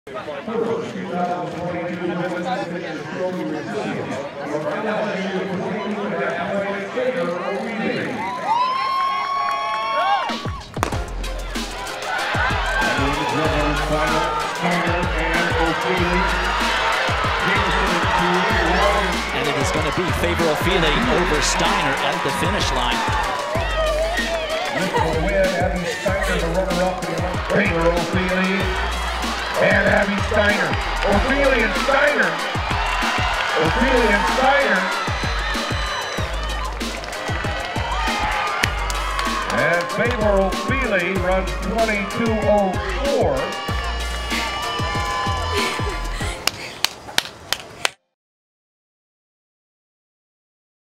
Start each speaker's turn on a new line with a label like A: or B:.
A: And it is going to be Favour Ofili over Steiner at the finish line.
B: Abby Steiner, the runner-up. Favour Ofili and Abby Steiner. Ofili and Steiner. Ofili and Steiner. And Favour Ofili runs 22:04.